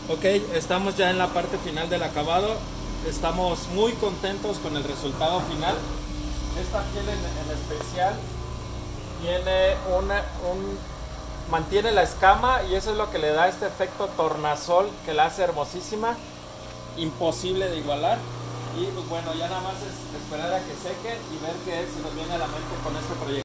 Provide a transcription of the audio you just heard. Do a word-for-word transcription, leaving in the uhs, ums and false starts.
Ok, estamos ya en la parte final del acabado. Estamos muy contentos con el resultado final. Esta piel en, en especial tiene una, un, mantiene la escama y eso es lo que le da este efecto tornasol que la hace hermosísima, imposible de igualar. Y pues bueno, ya nada más es esperar a que seque y ver qué se nos viene a la mente con este proyecto.